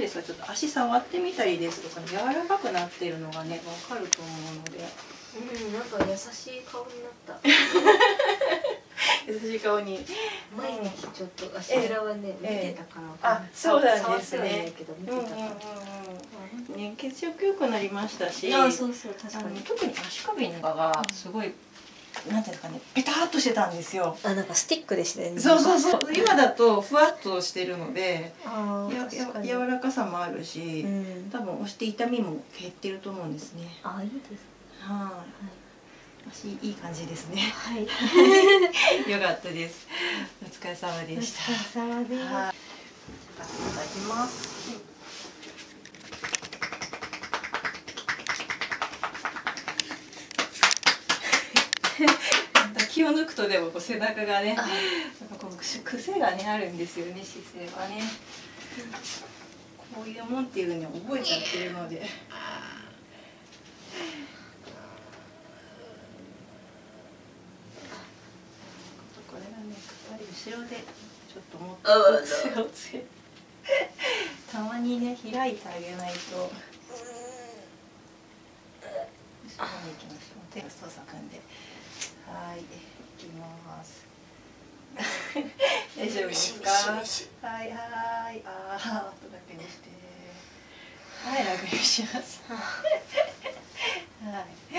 ですか、ちょっと足触ってみたりですとか、柔らかくなっているのがねわかると思うので、 なんか優しい顔になった。 優しい顔に。 毎日ちょっと足裏はね見てたから。 あ、そうなんですね。 ね、 血色良くなりましたし、 そうそう、確かに。 特に足首のがすごい、なんていうかね、ペタッとしてたんですよ。 なんかスティックでしたよね。 そうそうそう。今だとふわっとしてるので、柔らかさもあるし、多分押して痛みも減ってると思うんですね。 いいです。 はい。足いい感じですね。 はい。 よかったです。お疲れ様でした。 お疲れ様です。いただきます。気を抜くとでも背中がね、癖がねあるんですよね、姿勢はね。こういうもんっていうのを覚えちゃってるので。これがね、後ろでちょっと持ってたまにね開いてあげないと。後ろに行きましょう。手を操作組んで。はい、いきます。大丈夫ですか？はい、はい、あとだけにして。はい、楽にします。はい。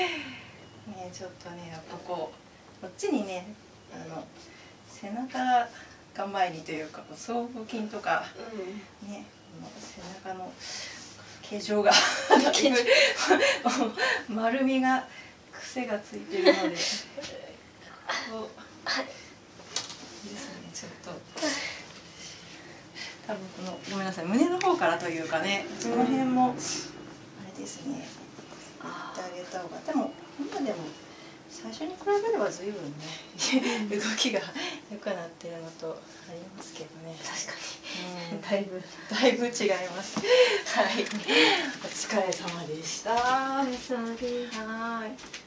ね、ちょっとね、やっぱこっちにね、背中が前にというか、僧帽筋とか。ね、背中の形状が。丸みが。癖がついてるので。ですね、ちょっと。多分ごめんなさい、胸の方からというかね、その辺も。あれですね。やってあげた方が、でも、今でも。最初に比べれば随分ね、動きが良くなってるのとありますけどね。 確かに。 だいぶ違います。はい。お疲れ様でした。 お疲れ様です。 はい。